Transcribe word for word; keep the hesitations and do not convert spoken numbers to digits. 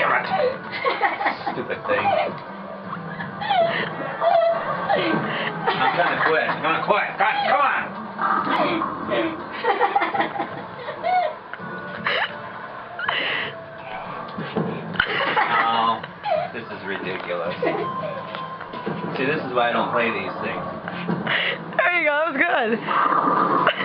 damn it! Stupid thing. I'm gonna quit. I'm gonna quit. God, come on! Oh, this is ridiculous. See, this is why I don't play these things. There you go, that was good.